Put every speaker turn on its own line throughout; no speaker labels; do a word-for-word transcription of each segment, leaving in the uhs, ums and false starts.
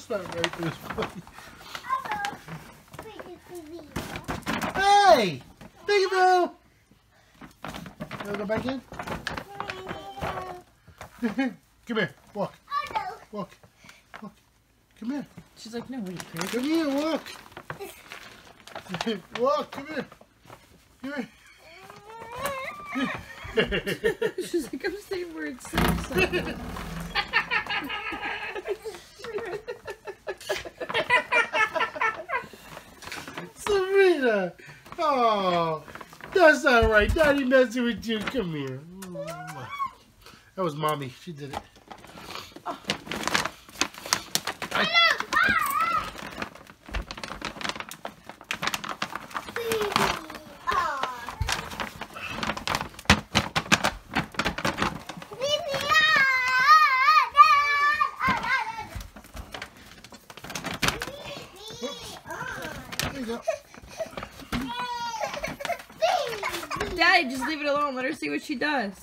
That's not right for this puppy. Hey! Peekaboo! You wanna go back in? Come here. Walk. Walk. Walk. Come here.
She's like, no, wait, Craig.
Come here, walk. Walk, come here. Come here.
She's like, I'm saying where it's safe. So.
Sabrina! Oh, that's not right. Daddy messing with you. Come here. That was Mommy. She did it. Oh. I...
Daddy, just leave it alone. Let her see what she does.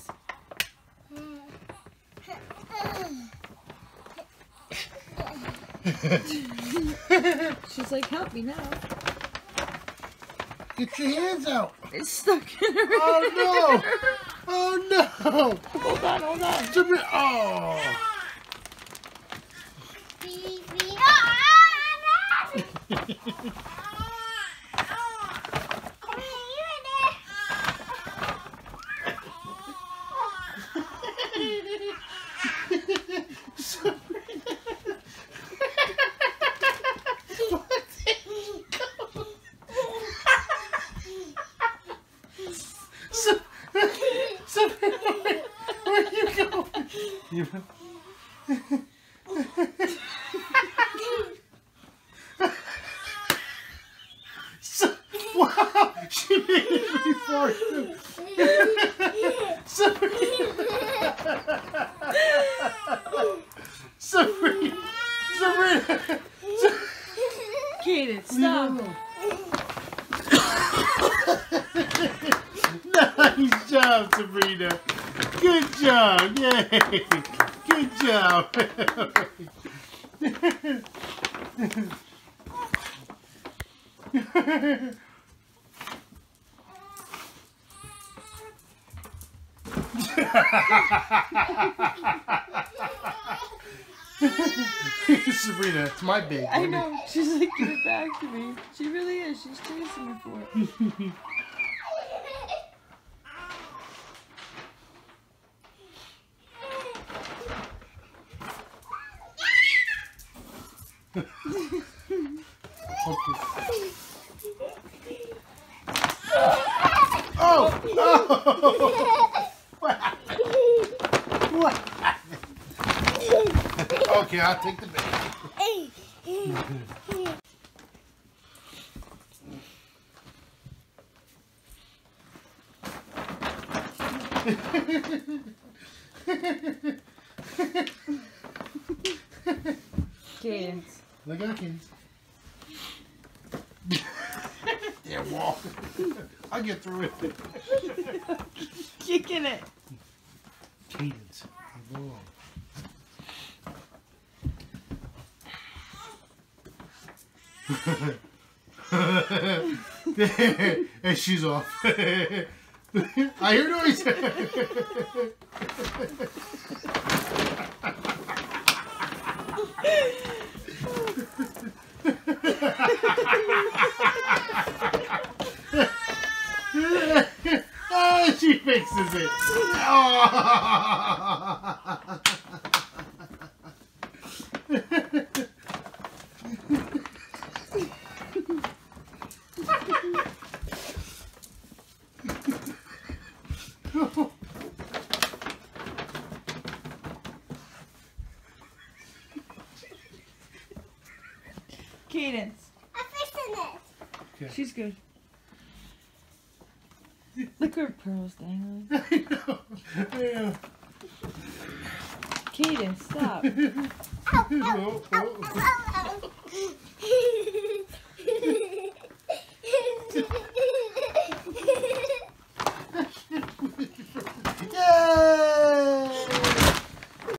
She's like, help me now.
Get your hands out.
It's stuck in her.
Oh no! Oh no!
Hold on, hold on.
Sabrina. Oh. Where are you going? You... so, wow! She made it before too. Sabrina! Sabrina!
Kaden, stop.
Nice job, Sabrina. Good job. Yay. Good job. Sabrina, it's my baby.
I know. She's like, give it back to me. She really is. She's chasing me for it.
Oh! Oh! What happened? What happened? Okay, I'll take the bait.
Cadence.
Look out, kids. Yeah, walk. I'll get through it.
Kicking it.
Cadence. Go on. And she's off. I hear noise. Oh, she fixes it. Oh.
Cadence.
I'm fixing it.
Okay.
She's good. Look at her pearls dangling.
I know. Yeah.
Cadence, stop.
Ow, ow, ow, ow, ow.